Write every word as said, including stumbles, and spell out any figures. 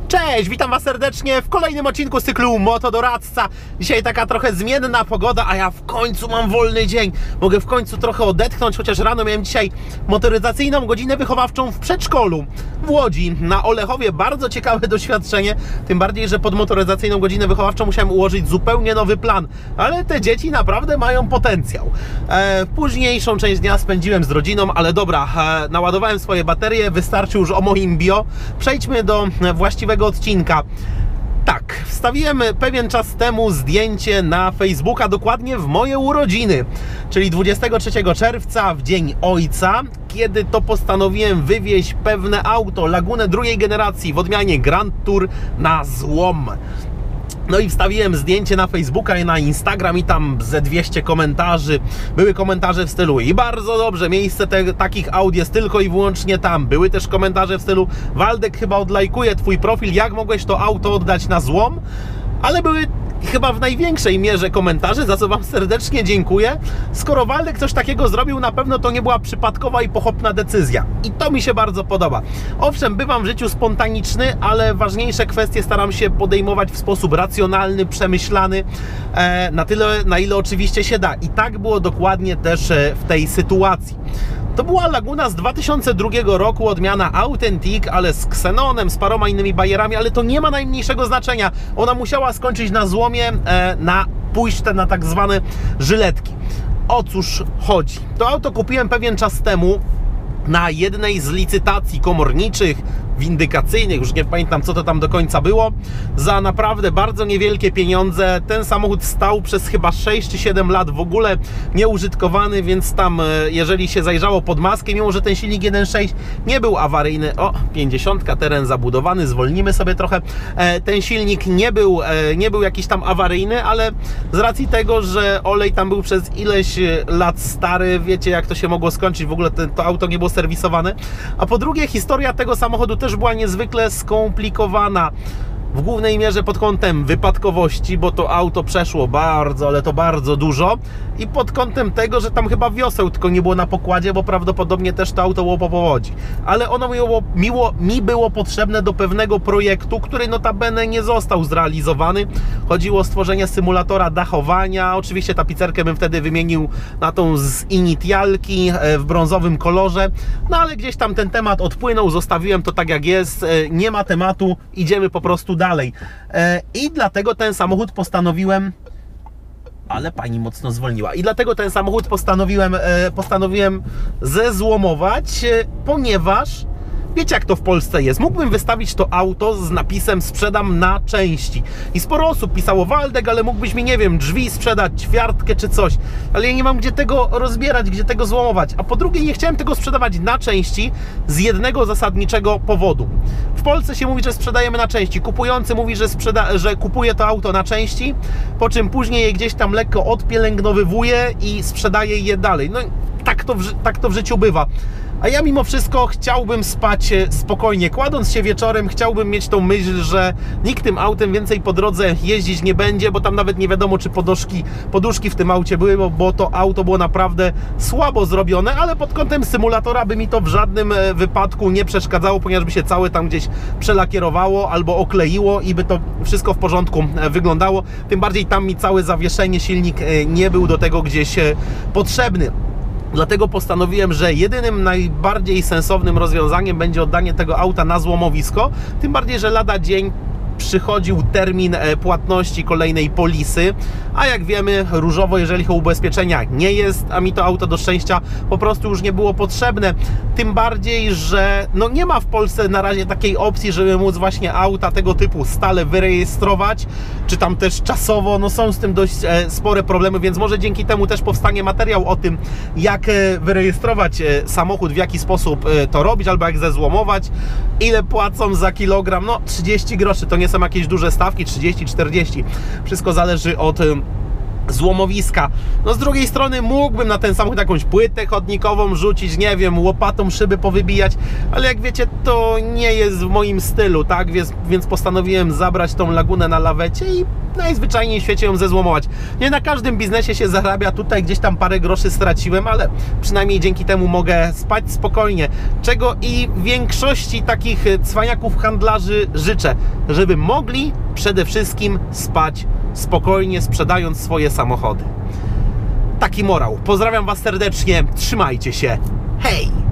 Cześć, witam Was serdecznie w kolejnym odcinku z cyklu Motodoradca. Dzisiaj taka trochę zmienna pogoda, a ja w końcu mam wolny dzień. Mogę w końcu trochę odetchnąć, chociaż rano miałem dzisiaj motoryzacyjną godzinę wychowawczą w przedszkolu w Łodzi na Olechowie. Bardzo ciekawe doświadczenie, tym bardziej, że pod motoryzacyjną godzinę wychowawczą musiałem ułożyć zupełnie nowy plan. Ale te dzieci naprawdę mają potencjał. E, późniejszą część dnia spędziłem z rodziną, ale dobra, e, naładowałem swoje baterie, wystarczy już o moim bio. Przejdźmy do właściwego odcinka. Tak, wstawiłem pewien czas temu zdjęcie na Facebooka, dokładnie w moje urodziny, czyli dwudziestego trzeciego czerwca, w Dzień Ojca, kiedy to postanowiłem wywieźć pewne auto, Lagunę drugiej generacji w odmianie Grand Tour na złom. No i wstawiłem zdjęcie na Facebooka i na Instagram i tam ze dwieście komentarzy. Były komentarze w stylu: i bardzo dobrze, miejsce te, takich aut jest tylko i wyłącznie tam. Były też komentarze w stylu: Waldek, chyba odlajkuje Twój profil, jak mogłeś to auto oddać na złom? Ale były chyba w największej mierze komentarze, za co Wam serdecznie dziękuję. Skoro Waldek coś takiego zrobił, na pewno to nie była przypadkowa i pochopna decyzja. I to mi się bardzo podoba. Owszem, bywam w życiu spontaniczny, ale ważniejsze kwestie staram się podejmować w sposób racjonalny, przemyślany, e, na tyle, na ile oczywiście się da. I tak było dokładnie też e, w tej sytuacji. To była Laguna z dwa tysiące drugiego roku, odmiana Authentic, ale z ksenonem, z paroma innymi bajerami, ale to nie ma najmniejszego znaczenia. Ona musiała skończyć na złomie, e, na pójście na tak zwane żyletki. O cóż chodzi? To auto kupiłem pewien czas temu na jednej z licytacji komorniczych, windykacyjnych, już nie pamiętam, co to tam do końca było, za naprawdę bardzo niewielkie pieniądze. Ten samochód stał przez chyba sześć czy siedem lat w ogóle nieużytkowany, więc tam, jeżeli się zajrzało pod maskę, mimo że ten silnik jeden przecinek sześć nie był awaryjny, o, pięćdziesiątka, teren zabudowany, zwolnimy sobie trochę, ten silnik nie był, nie był jakiś tam awaryjny, ale z racji tego, że olej tam był przez ileś lat stary, wiecie, jak to się mogło skończyć, w ogóle to, to auto nie było serwisowane. A po drugie, historia tego samochodu też była niezwykle skomplikowana. W głównej mierze pod kątem wypadkowości, bo to auto przeszło bardzo, ale to bardzo dużo, i pod kątem tego, że tam chyba wioseł tylko nie było na pokładzie, bo prawdopodobnie też to auto było po powodzi. Ale ono miło, miło, mi było potrzebne do pewnego projektu, który notabene nie został zrealizowany. Chodziło o stworzenie symulatora dachowania. Oczywiście tapicerkę bym wtedy wymienił na tą z inicjalki w brązowym kolorze, no ale gdzieś tam ten temat odpłynął, zostawiłem to tak jak jest, nie ma tematu, idziemy po prostu dalej. I dlatego ten samochód postanowiłem, ale pani mocno zwolniła, i dlatego ten samochód postanowiłem, postanowiłem zezłomować, ponieważ wiecie, jak to w Polsce jest. Mógłbym wystawić to auto z napisem sprzedam na części. I sporo osób pisało: Waldek, ale mógłbyś mi, nie wiem, drzwi sprzedać, ćwiartkę czy coś. Ale ja nie mam gdzie tego rozbierać, gdzie tego złomować. A po drugie, nie chciałem tego sprzedawać na części z jednego zasadniczego powodu. W Polsce się mówi, że sprzedajemy na części. Kupujący mówi, że, sprzeda że kupuje to auto na części, po czym później je gdzieś tam lekko odpielęgnowywuje i sprzedaje je dalej. No tak to w, tak to w życiu bywa. A ja mimo wszystko chciałbym spać spokojnie. Kładąc się wieczorem, chciałbym mieć tą myśl, że nikt tym autem więcej po drodze jeździć nie będzie, bo tam nawet nie wiadomo, czy poduszki, poduszki w tym aucie były, bo, bo to auto było naprawdę słabo zrobione, ale pod kątem symulatora by mi to w żadnym wypadku nie przeszkadzało, ponieważ by się całe tam gdzieś przelakierowało albo okleiło i by to wszystko w porządku wyglądało. Tym bardziej tam mi całe zawieszenie, silnik nie był do tego gdzieś potrzebny. Dlatego postanowiłem, że jedynym najbardziej sensownym rozwiązaniem będzie oddanie tego auta na złomowisko, tym bardziej, że lada dzień przychodził termin płatności kolejnej polisy, a jak wiemy, różowo, jeżeli chodzi o ubezpieczenia, nie jest, a mi to auto do szczęścia po prostu już nie było potrzebne. Tym bardziej, że no nie ma w Polsce na razie takiej opcji, żeby móc właśnie auta tego typu stale wyrejestrować, czy tam też czasowo, no są z tym dość e, spore problemy, więc może dzięki temu też powstanie materiał o tym, jak e, wyrejestrować e, samochód, w jaki sposób e, to robić, albo jak zezłomować, ile płacą za kilogram, no trzydzieści groszy, to nie są jakieś duże stawki, trzydzieści czterdzieści, wszystko zależy od złomowiska. No z drugiej strony mógłbym na ten samochód jakąś płytę chodnikową rzucić, nie wiem, łopatą szyby powybijać, ale jak wiecie, to nie jest w moim stylu, tak? Więc, więc postanowiłem zabrać tą lagunę na lawecie i najzwyczajniej w świecie ją zezłomować. Nie na każdym biznesie się zarabia, tutaj gdzieś tam parę groszy straciłem, ale przynajmniej dzięki temu mogę spać spokojnie, czego i większości takich cwaniaków handlarzy życzę, żeby mogli przede wszystkim spać spokojnie, sprzedając swoje samochody. Taki morał. Pozdrawiam Was serdecznie, trzymajcie się, hej!